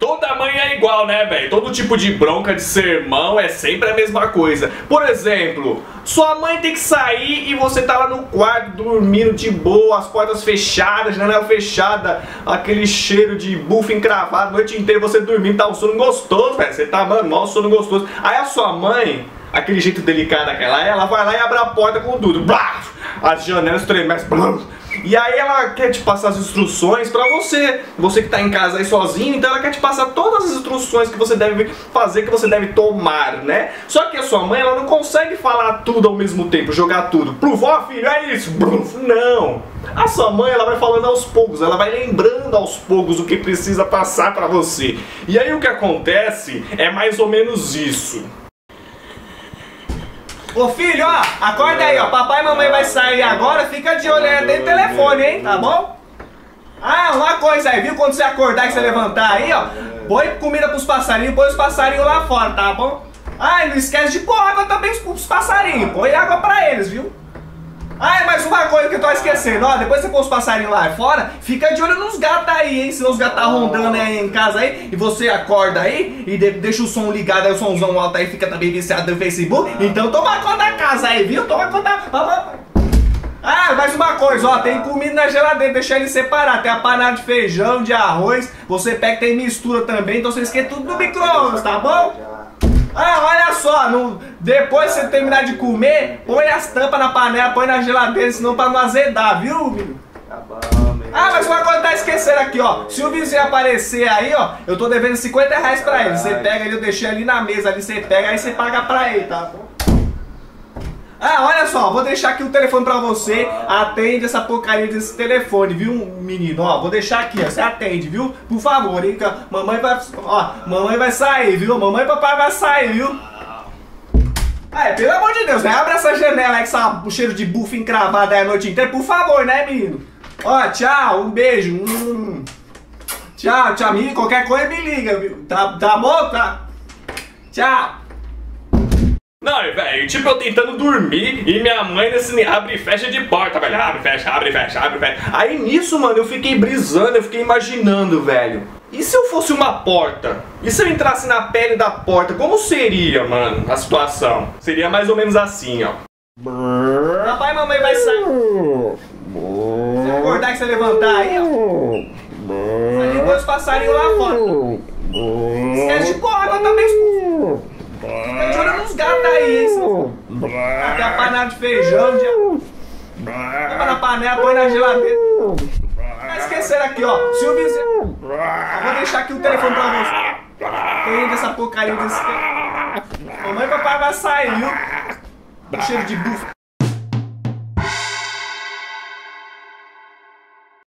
Toda mãe é igual, né, velho? Todo tipo de bronca, de sermão é sempre a mesma coisa. Por exemplo, sua mãe tem que sair e você tá lá no quarto dormindo de boa, as portas fechadas, janela fechada, aquele cheiro de bucho encravado, a noite inteira você dormindo, tá um sono gostoso, velho. Você tá, mano, mal sono gostoso. Aí a sua mãe, aquele jeito delicado daquela, ela vai lá e abre a porta com tudo. Blá! As janelas tremem. E aí ela quer te passar as instruções pra você. Você que tá em casa aí sozinho, então ela quer te passar todas as instruções que você deve fazer, que você deve tomar, né? Só que a sua mãe, ela não consegue falar tudo ao mesmo tempo, jogar tudo. Pruf, ó filho, é isso. Pruf, não. A sua mãe, ela vai falando aos poucos, ela vai lembrando aos poucos o que precisa passar pra você. E aí o que acontece é mais ou menos isso. Ô filho, ó, acorda aí, ó. Papai e mamãe vai sair agora, fica de olho aí dentro do telefone, hein, tá bom? Ah, uma coisa aí, viu? Quando você acordar e você levantar aí, ó, põe comida pros passarinhos, põe os passarinhos lá fora, tá bom? Ah, e não esquece de pôr água também pros passarinhos, põe água pra eles, viu? Ah, mais uma coisa que eu tô esquecendo, ó, depois você pôr os passarinhos lá fora, fica de olho nos gatos aí, hein, senão os gatos tá rondando aí em casa aí, e você acorda aí, e deixa o som ligado aí, o somzão alto aí, fica também viciado no Facebook, então toma conta da casa aí, viu, toma conta, Ah, mais uma coisa, ó, tem comida na geladeira, deixa ele separar, tem a panela de feijão, de arroz, você pega, tem mistura também, então você esquenta tudo no micro-ondas, tá bom? Ah, olha só, depois que você terminar de comer, põe as tampas na panela, põe na geladeira, senão pra não azedar, viu, menino? Tá bom, meu. Ah, mas uma coisa tá esquecendo aqui, ó. Se o vizinho aparecer aí, ó, eu tô devendo 50 reais pra ele. Você pega ele, eu deixei ali na mesa, ali você pega, aí você paga pra ele, tá bom? Ah, olha só, vou deixar aqui o telefone pra você. Atende essa porcaria desse telefone, viu, menino? Ó, vou deixar aqui, ó. Você atende, viu? Por favor, hein? Mamãe vai. Ó, mamãe vai sair, viu? Mamãe e papai vai sair, viu? Ah, pelo amor de Deus, né? Abre essa janela aí com o cheiro de bucho encravado aí a noite inteira, por favor, né, menino? Ó, tchau, um beijo. Tchau, tchau, menino. Qualquer coisa me liga, viu? Tá bom? Tá? Tchau. Não, velho, tipo eu tentando dormir e minha mãe nesse abre e fecha de porta, velho. Abre, fecha, abre, fecha, abre, fecha. Aí nisso, mano, eu fiquei brisando, eu fiquei imaginando, velho. E se eu fosse uma porta? E se eu entrasse na pele da porta? Como seria, mano, a situação? Seria mais ou menos assim, ó. Papai e mamãe vai sair. Se acordar e você levantar aí, ó. Aí põe os passarinhos lá fora. Esquece de pôr água também. Fica de olho nos gatos aí, hein? Até a panela de feijão, põe na panela, põe na geladeira. Ah, esqueceram aqui, ó. Se o vizinho. Eu vou deixar aqui o telefone pra você. Tem dessa porcaria desse telefone. Mamãe e papai vai sair, viu? O cheiro de bucho.